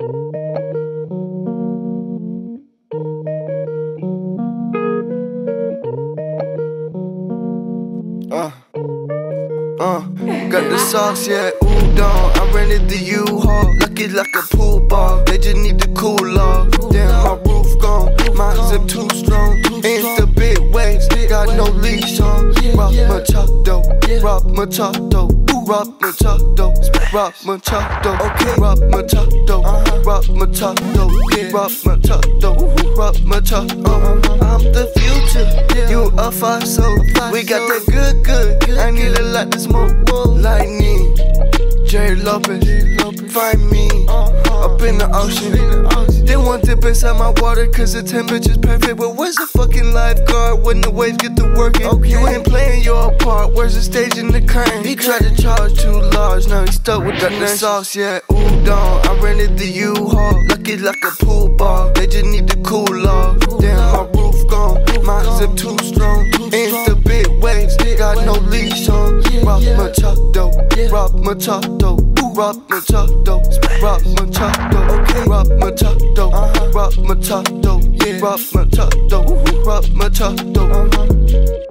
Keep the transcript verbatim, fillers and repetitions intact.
Uh, uh, got the sauce, yeah, udon. I rented the U-Haul, lucky like a pool ball. They just need to cool off. Damn, my roof gone, my zip too strong. Ain't the big waves, got no leash on. Rock Machado, rock Machado, rock Machado, rock Machado, okay, rock Machado, rock Machado, rock Machado, rock Machado. I'm the future, you a five soul. We got that good, good. I need a lot to smoke. Lightning, J Lopez, find me up in the ocean. They want dip inside my water cause the temperature's perfect. But where's the fucking lifeguard when the waves get to working? You ain't playing your part, where's the stage and the curtain? He tried to charge too large, now he stuck with that sauce, yeah, udon. I rented the U-Haul, lucky like a pool ball. They just need to cool off. Damn, my roof gone, my zip too strong. Ain't the big waves, got no leash on. Rock Machado, rock Machado, rock Machado, rock Machado, okay, rock Machado, rock Machado, rock Machado, rock Machado.